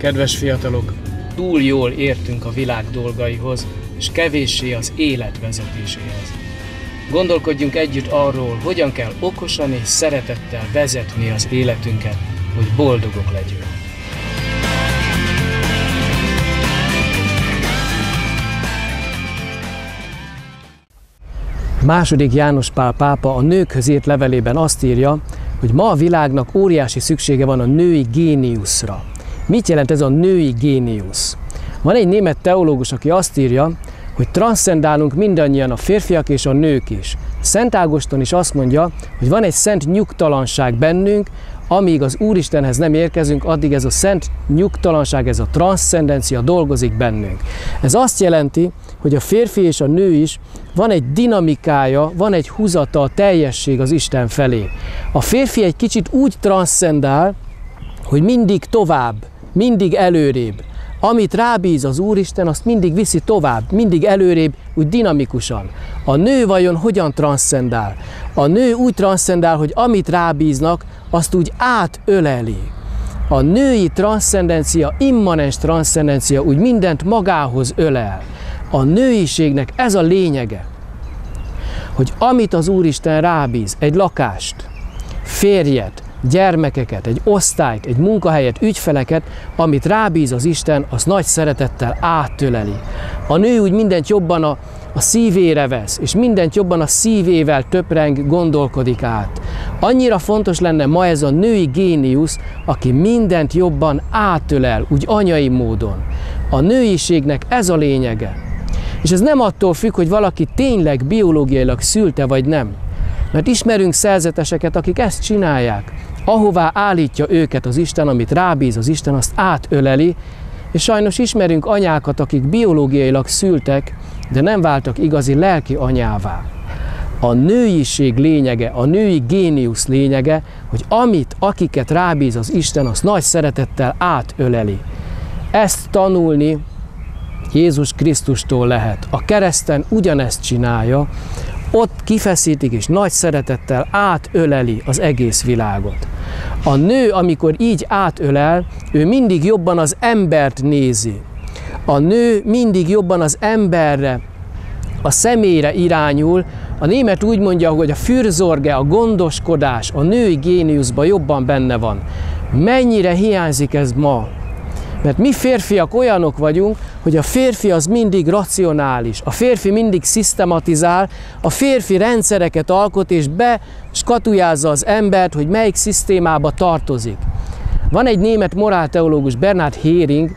Kedves fiatalok, túl jól értünk a világ dolgaihoz, és kevéssé az élet vezetéséhez. Gondolkodjunk együtt arról, hogyan kell okosan és szeretettel vezetni az életünket, hogy boldogok legyünk. Második János Pál pápa a nőkhöz írt levelében azt írja, hogy ma a világnak óriási szüksége van a női géniuszra. Mit jelent ez a női géniusz? Van egy német teológus, aki azt írja, hogy transzcendálunk mindannyian, a férfiak és a nők is. Szent Ágoston is azt mondja, hogy van egy szent nyugtalanság bennünk, amíg az Úristenhez nem érkezünk, addig ez a szent nyugtalanság, ez a transzcendencia dolgozik bennünk. Ez azt jelenti, hogy a férfi és a nő is van egy dinamikája, van egy húzata, a teljesség az Isten felé. A férfi egy kicsit úgy transzcendál, hogy mindig tovább, mindig előrébb. Amit rábíz az Úristen, azt mindig viszi tovább, mindig előrébb, úgy dinamikusan. A nő vajon hogyan transzcendál? A nő úgy transzcendál, hogy amit rábíznak, azt úgy átöleli. A női transzcendencia, immanens transzcendencia úgy mindent magához ölel. A nőiségnek ez a lényege, hogy amit az Úristen rábíz, egy lakást, férjet, gyermekeket, egy osztályt, egy munkahelyet, ügyfeleket, amit rábíz az Isten, az nagy szeretettel átöleli. A nő úgy mindent jobban a szívére vesz, és mindent jobban a szívével töpreng, gondolkodik át. Annyira fontos lenne ma ez a női géniusz, aki mindent jobban átölel, úgy anyai módon. A nőiségnek ez a lényege. És ez nem attól függ, hogy valaki tényleg biológiailag szülte vagy nem. Mert ismerünk szerzeteseket, akik ezt csinálják. Ahová állítja őket az Isten, amit rábíz az Isten, azt átöleli, és sajnos ismerünk anyákat, akik biológiailag szültek, de nem váltak igazi lelki anyává. A nőiség lényege, a női géniusz lényege, hogy akiket rábíz az Isten, az nagy szeretettel átöleli. Ezt tanulni Jézus Krisztustól lehet. A kereszten ugyanezt csinálja, ott kifeszítik és nagy szeretettel átöleli az egész világot. A nő, amikor így átölel, ő mindig jobban az embert nézi. A nő mindig jobban az emberre, a személyre irányul. A német úgy mondja, hogy a fürsorge, a gondoskodás a női géniuszban jobban benne van. Mennyire hiányzik ez ma? Mert mi férfiak olyanok vagyunk, hogy a férfi az mindig racionális, a férfi mindig szisztematizál, a férfi rendszereket alkot és beskatujázza az embert, hogy melyik szisztémába tartozik. Van egy német morálteológus, Bernhard Häring,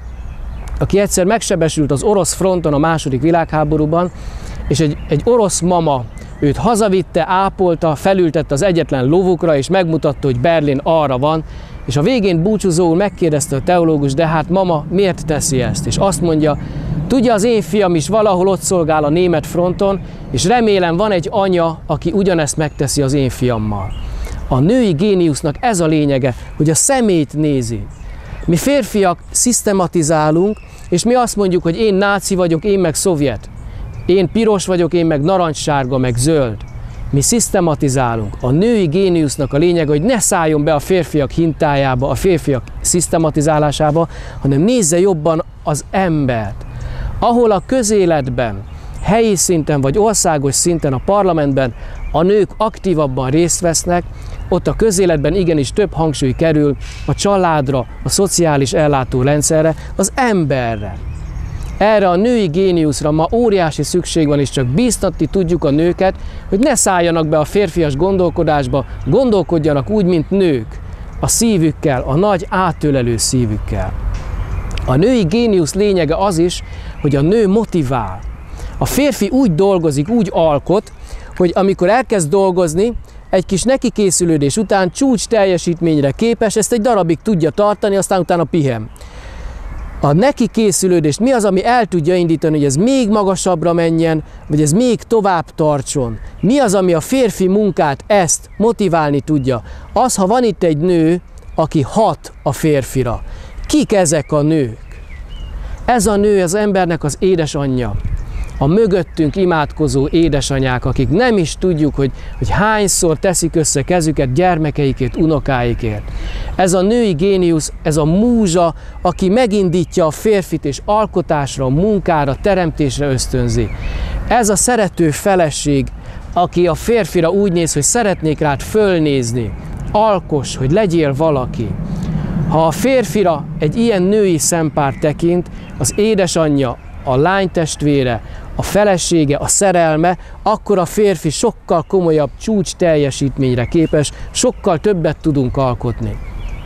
aki egyszer megsebesült az orosz fronton a II. Világháborúban, és egy orosz mama őt hazavitte, ápolta, felültette az egyetlen lovukra, és megmutatta, hogy Berlin arra van, és a végén búcsúzóul megkérdezte a teológus, de hát mama, miért teszi ezt? És azt mondja, tudja, az én fiam is valahol ott szolgál a német fronton, és remélem van egy anya, aki ugyanezt megteszi az én fiammal. A női géniusznak ez a lényege, hogy a szemét nézi. Mi férfiak szisztematizálunk, és mi azt mondjuk, hogy én náci vagyok, én meg szovjet. Én piros vagyok, én meg narancssárga, meg zöld. Mi szisztematizálunk. A női géniusznak a lényege, hogy ne szálljon be a férfiak hintájába, a férfiak szisztematizálásába, hanem nézze jobban az embert. Ahol a közéletben, helyi szinten vagy országos szinten, a parlamentben a nők aktívabban részt vesznek, ott a közéletben igenis több hangsúly kerül a családra, a szociális ellátórendszerre, az emberre. Erre a női géniuszra ma óriási szükség van, és csak bíztatni tudjuk a nőket, hogy ne szálljanak be a férfias gondolkodásba, gondolkodjanak úgy, mint nők, a szívükkel, a nagy átölelő szívükkel. A női géniusz lényege az is, hogy a nő motivál. A férfi úgy dolgozik, úgy alkot, hogy amikor elkezd dolgozni, egy kis nekikészülődés után csúcs teljesítményre képes, ezt egy darabig tudja tartani, aztán utána pihen. A neki készülődést mi az, ami el tudja indítani, hogy ez még magasabbra menjen, vagy ez még tovább tartson? Mi az, ami a férfi munkát ezt motiválni tudja? Az, ha van itt egy nő, aki hat a férfira. Kik ezek a nők? Ez a nő az embernek az édesanyja. a mögöttünk imádkozó édesanyák, akik nem is tudjuk, hogy hányszor teszik össze kezüket gyermekeikért, unokáikért. Ez a női géniusz, ez a múzsa, aki megindítja a férfit és alkotásra, munkára, teremtésre ösztönzi. Ez a szerető feleség, aki a férfira úgy néz, hogy szeretnék rád fölnézni, alkos, hogy legyél valaki. Ha a férfira egy ilyen női szempár tekint, az édesanyja, a lánytestvére, a felesége, a szerelme, akkor a férfi sokkal komolyabb csúcs teljesítményre képes, sokkal többet tudunk alkotni.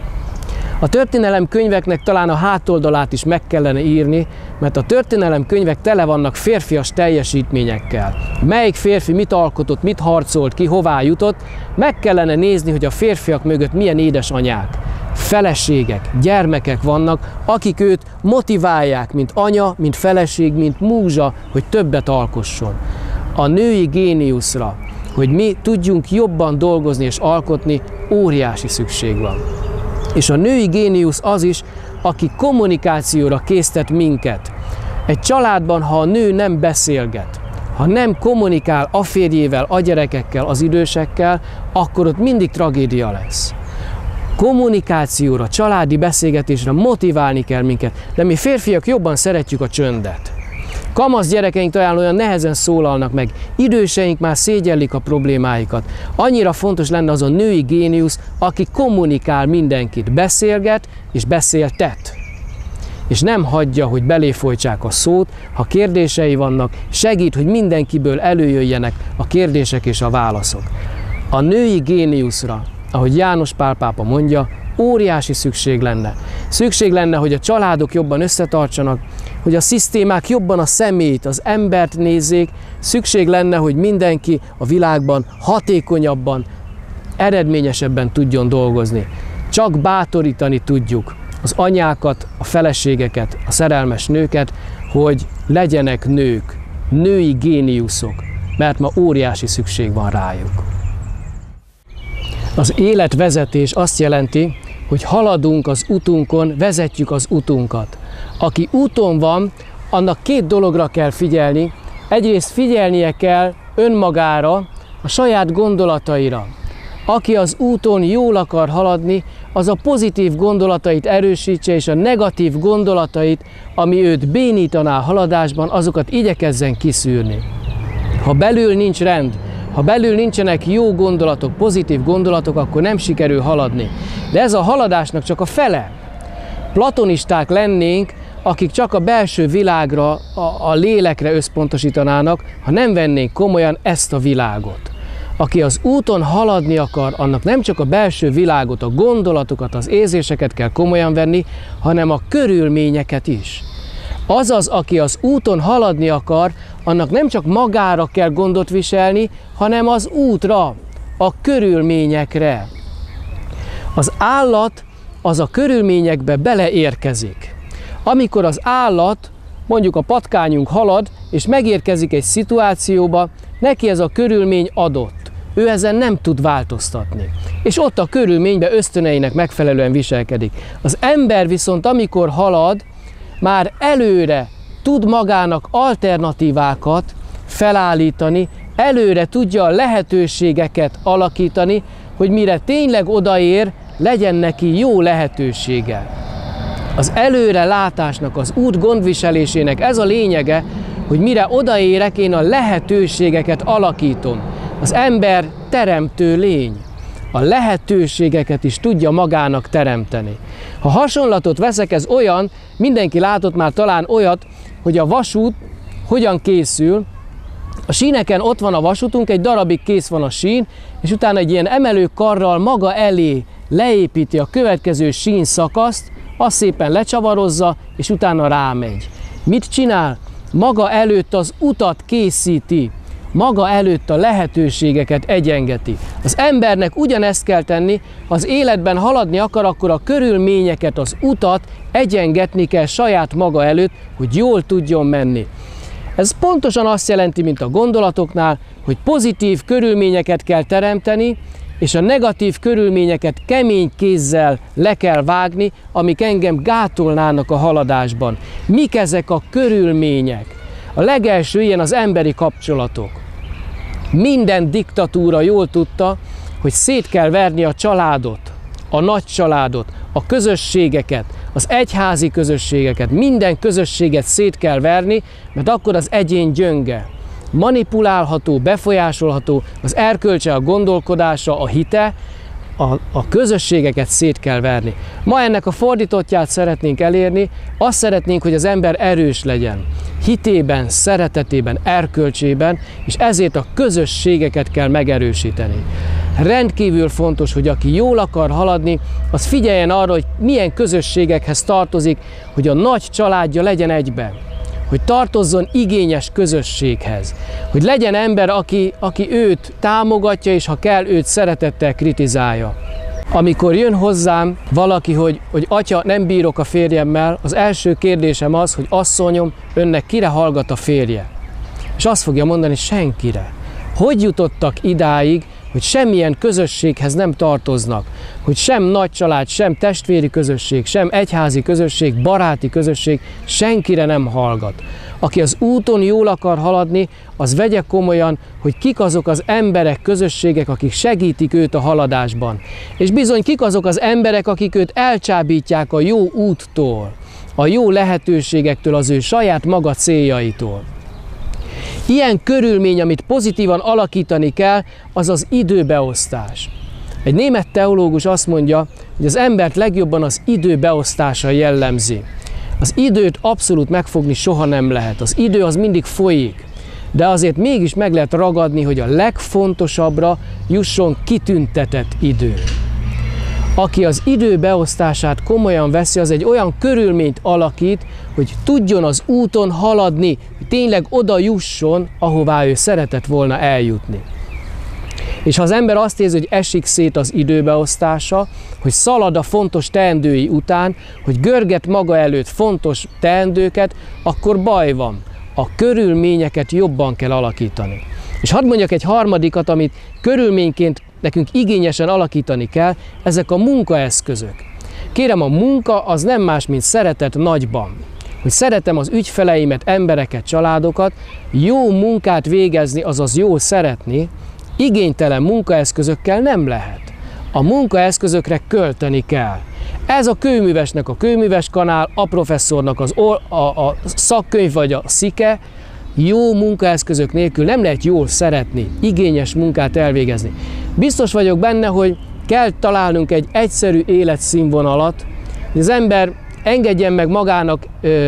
A történelemkönyveknek talán a hátoldalát is meg kellene írni, mert a történelemkönyvek tele vannak férfias teljesítményekkel. Melyik férfi mit alkotott, mit harcolt ki, hová jutott, meg kellene nézni, hogy a férfiak mögött milyen édesanyák, feleségek, gyermekek vannak, akik őt motiválják, mint anya, mint feleség, mint múzsa, hogy többet alkosson. A női géniuszra, hogy mi tudjunk jobban dolgozni és alkotni, óriási szükség van. És a női géniusz az is, aki kommunikációra késztet minket. Egy családban, ha a nő nem beszélget, ha nem kommunikál a férjével, a gyerekekkel, az idősekkel, akkor ott mindig tragédia lesz. Kommunikációra, családi beszélgetésre motiválni kell minket, de mi férfiak jobban szeretjük a csöndet. Kamasz gyerekeink talán olyan nehezen szólalnak meg, időseink már szégyellik a problémáikat. Annyira fontos lenne az a női géniusz, aki kommunikál mindenkit, beszélget és beszéltet. És nem hagyja, hogy beléfolytsák a szót, ha kérdései vannak, segít, hogy mindenkiből előjöjjenek a kérdések és a válaszok. A női géniuszra, ahogy János Pál pápa mondja, óriási szükség lenne. Szükség lenne, hogy a családok jobban összetartsanak, hogy a szisztémák jobban a személyt, az embert nézzék, szükség lenne, hogy mindenki a világban hatékonyabban, eredményesebben tudjon dolgozni. Csak bátorítani tudjuk az anyákat, a feleségeket, a szerelmes nőket, hogy legyenek nők, női géniuszok, mert ma óriási szükség van rájuk. Az életvezetés azt jelenti, hogy haladunk az utunkon, vezetjük az utunkat. Aki úton van, annak két dologra kell figyelni. Egyrészt figyelnie kell önmagára, a saját gondolataira. Aki az úton jól akar haladni, az a pozitív gondolatait erősítse, és a negatív gondolatait, ami őt bénítaná a haladásban, azokat igyekezzen kiszűrni. Ha belül nincs rend, ha belül nincsenek jó gondolatok, pozitív gondolatok, akkor nem sikerül haladni. De ez a haladásnak csak a fele. Platonisták lennénk, akik csak a belső világra, a lélekre összpontosítanának, ha nem vennénk komolyan ezt a világot. Aki az úton haladni akar, annak nem csak a belső világot, a gondolatokat, az érzéseket kell komolyan venni, hanem a körülményeket is. Azaz, aki az úton haladni akar, annak nem csak magára kell gondot viselni, hanem az útra, a körülményekre. Az állat az a körülményekbe beleérkezik. Amikor az állat, mondjuk a patkányunk halad, és megérkezik egy szituációba, neki ez a körülmény adott. Ő ezen nem tud változtatni. És ott a körülménybe ösztöneinek megfelelően viselkedik. Az ember viszont, amikor halad, már előre tud magának alternatívákat felállítani, előre tudja a lehetőségeket alakítani, hogy mire tényleg odaér, legyen neki jó lehetősége. Az előrelátásnak, az út gondviselésének ez a lényege, hogy mire odaérek, én a lehetőségeket alakítom. Az ember teremtő lény. A lehetőségeket is tudja magának teremteni. Ha hasonlatot veszek, ez olyan, mindenki látott már talán olyat, hogy a vasút hogyan készül. A síneken ott van a vasútunk, egy darabig kész van a sín, és utána egy ilyen emelőkarral maga elé leépíti a következő sín szakaszt, azt szépen lecsavarozza, és utána rámegy. Mit csinál? Maga előtt az utat készíti, maga előtt a lehetőségeket egyengeti. Az embernek ugyanezt kell tenni, ha az életben haladni akar, akkor a körülményeket, az utat egyengetni kell saját maga előtt, hogy jól tudjon menni. Ez pontosan azt jelenti, mint a gondolatoknál, hogy pozitív körülményeket kell teremteni, és a negatív körülményeket kemény kézzel le kell vágni, amik engem gátolnának a haladásban. Mik ezek a körülmények? A legelső ilyen az emberi kapcsolatok. Minden diktatúra jól tudta, hogy szét kell verni a családot, a nagy családot, a közösségeket, az egyházi közösségeket, minden közösséget szét kell verni, mert akkor az egyén gyönge. Manipulálható, befolyásolható, az erkölcse, a gondolkodása, a hite, a közösségeket szét kell verni. Ma ennek a fordítottját szeretnénk elérni, azt szeretnénk, hogy az ember erős legyen. Hitében, szeretetében, erkölcsében, és ezért a közösségeket kell megerősíteni. Rendkívül fontos, hogy aki jól akar haladni, az figyeljen arra, hogy milyen közösségekhez tartozik, hogy a nagy családja legyen egyben. Hogy tartozzon igényes közösséghez. Hogy legyen ember, aki őt támogatja, és ha kell, őt szeretettel kritizálja. Amikor jön hozzám valaki, hogy atya, nem bírok a férjemmel, az első kérdésem az, hogy asszonyom, önnek kire hallgat a férje? És azt fogja mondani, senkire. Hogy jutottak idáig, hogy semmilyen közösséghez nem tartoznak, hogy sem nagy család, sem testvéri közösség, sem egyházi közösség, baráti közösség senkire nem hallgat. Aki az úton jól akar haladni, az vegye komolyan, hogy kik azok az emberek, közösségek, akik segítik őt a haladásban. És bizony kik azok az emberek, akik őt elcsábítják a jó úttól, a jó lehetőségektől, az ő saját maga céljaitól. Ilyen körülmény, amit pozitívan alakítani kell, az az időbeosztás. Egy német teológus azt mondja, hogy az embert legjobban az időbeosztása jellemzi. Az időt abszolút megfogni soha nem lehet. Az idő az mindig folyik, de azért mégis meg lehet ragadni, hogy a legfontosabbra jusson kitüntetett idő. Aki az idő beosztását komolyan veszi, az egy olyan körülményt alakít, hogy tudjon az úton haladni, hogy tényleg oda jusson, ahová ő szeretett volna eljutni. És ha az ember azt érzi, hogy esik szét az időbeosztása, hogy szalad a fontos teendői után, hogy görget maga előtt fontos teendőket, akkor baj van. A körülményeket jobban kell alakítani. És hadd mondjak egy harmadikat, amit körülményként nekünk igényesen alakítani kell, ezek a munkaeszközök. Kérem, a munka az nem más, mint szeretet nagyban. Hogy szeretem az ügyfeleimet, embereket, családokat, jó munkát végezni, azaz jól szeretni, igénytelen munkaeszközökkel nem lehet. A munkaeszközökre költeni kell. Ez a kőművesnek a kőműves kanál, a professzornak a szakkönyv vagy a szike, jó munkaeszközök nélkül nem lehet jól szeretni, igényes munkát elvégezni. Biztos vagyok benne, hogy kell találnunk egy egyszerű életszínvonalat, hogy az ember engedjen meg magának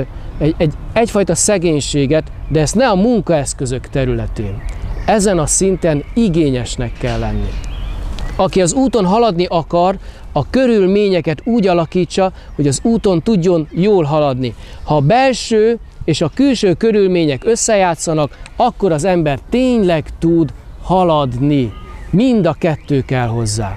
egyfajta szegénységet, de ezt ne a munkaeszközök területén. Ezen a szinten igényesnek kell lenni. Aki az úton haladni akar, a körülményeket úgy alakítsa, hogy az úton tudjon jól haladni. Ha a belső és a külső körülmények összejátszanak, akkor az ember tényleg tud haladni. Mind a kettő kell hozzá.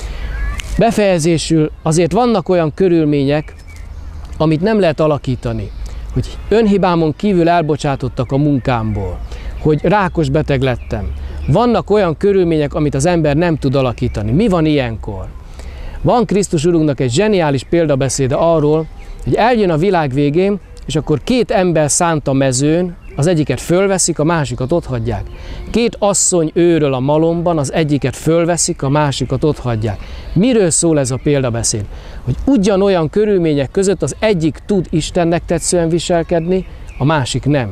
Befejezésül azért vannak olyan körülmények, amit nem lehet alakítani. Hogy önhibámon kívül elbocsátottak a munkámból, hogy rákos beteg lettem. Vannak olyan körülmények, amit az ember nem tud alakítani. Mi van ilyenkor? Van Krisztus Urunknak egy zseniális példabeszéde arról, hogy eljön a világ végén, és akkor két ember szánt a mezőn, az egyiket fölveszik, a másikat otthagyják. Két asszony őröl a malomban, az egyiket fölveszik, a másikat otthagyják. Miről szól ez a példabeszéd? Hogy ugyanolyan körülmények között az egyik tud Istennek tetszően viselkedni, a másik nem.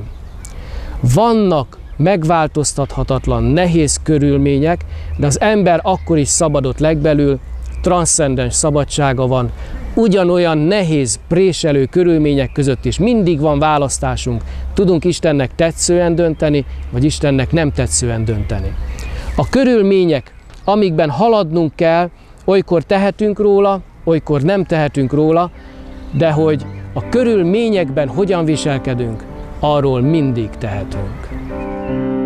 Vannak megváltoztathatatlan, nehéz körülmények, de az ember akkor is szabadott legbelül, transzcendens szabadsága van. Ugyanolyan nehéz, préselő körülmények között is mindig van választásunk. Tudunk Istennek tetszően dönteni, vagy Istennek nem tetszően dönteni. A körülmények, amikben haladnunk kell, olykor tehetünk róla, olykor nem tehetünk róla, de hogy a körülményekben hogyan viselkedünk, arról mindig tehetünk.